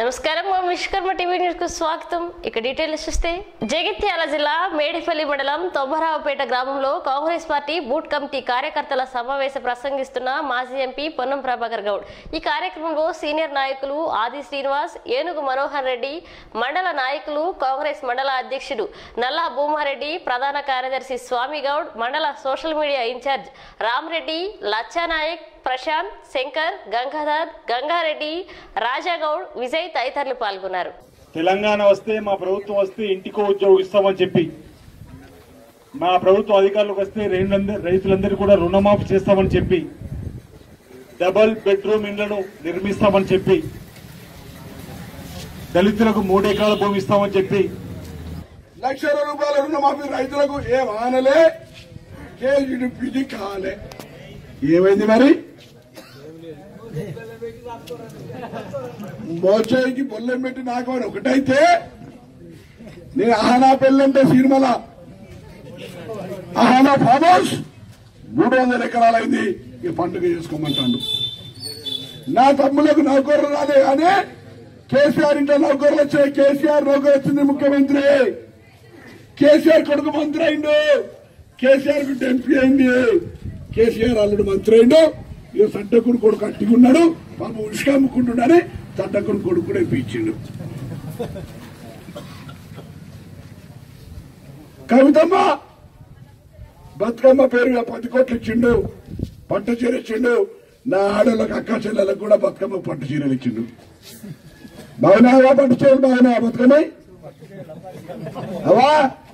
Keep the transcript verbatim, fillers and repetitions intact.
నమస్కారం Vishwakarma TV news కు స్వాగతం. ఇక డీటెయిల్స్ చూస్తే జగిత్యాల జిల్లా మేడిపల్లి మండలం తొమ్మరావుపేట గ్రామంలో కాంగ్రెస్ పార్టీ బూత్ కమిటీ కార్యకర్తల సమావేశ ప్రసంగిస్తున్న మాజీ ఎంపీ పొన్నం ప్రభాకర్ గౌడ్. ఈ కార్యక్రమంలో సీనియర్ నాయకులు ఆది శ్రీనివాస్, ఏనుగు మనోహర్ రెడ్డి, మండల నాయకులు కాంగ్రెస్ మండల అధ్యక్షుడు నల్లా భూమారెడ్డి, ప్రధాన కార్యదర్శి స్వామి గౌడ్, మండల social media incharge Ramareddy, Lachanayak, Prashanth, Shankar, Gangadhar, Gangareddy, Rajagoud, Vijay తదితరులు పాల్గొన్నారు. తెలంగాణ వస్తే మా ప్రభుత్వం వస్తే ఇంటికో ఉద్యోగం ఇస్తామని చెప్పి, మా ప్రభుత్వం అధికారులకు వస్తే రైతులందరూ కూడా రుణమాఫీ చేస్తామని చెప్పి, డబుల్ బెడ్రూమ్ ఇళ్లను నిర్మిస్తామని చెప్పి, దళితులకు మూడు ఎకరాల భూమి ఇస్తామని చెప్పి, లక్షల రూపాయల రుణమాఫీ రైతులకు ఏం ఆనలే, కేజీడి పిడి కాలే. ఏమైంది మరి? మోచేయికి బొల్లెం పెట్టి నాకు అని ఒకటైతే, నేను ఆహనా పెళ్ళంటే సినిమాల ఆహనా ఫామ్ హౌస్ మూడు వందల ఎకరాలైంది. ఈ పండుగ చేసుకోమంటాడు. నా తమ్ములకు నౌకర్లు రాలే కానీ కేసీఆర్ ఇంట్లో నౌకర్లు వచ్చాయి. కేసీఆర్ నౌకరు వచ్చింది ముఖ్యమంత్రి. కేసీఆర్ కొడుకు మంత్రి అయిండు. కేసీఆర్ బిడ్డ ఎంపీ అయింది. కేసీఆర్ అల్లుడు మంత్రి అయిండు. ఇక సడ్డకుడు కొడుకు అట్టిగున్నాడు. పాపం ఉష్క అమ్ముకుంటున్నాడని సడ్డకుడు కొడుకు కూడా ఇప్పించిండు. కవితమ్మ బతుకమ్మ పేరు పది కోట్లు ఇచ్చిండు. పట్టు చీర ఇచ్చిండు. నా ఆడలకు అక్క చెల్లెలకు కూడా బతుకమ్మ పట్టు చీరలు ఇచ్చిండు. బాగున్నావా? పట్టు చీరలు బాగున్నావా? బతుకమ్మ అవా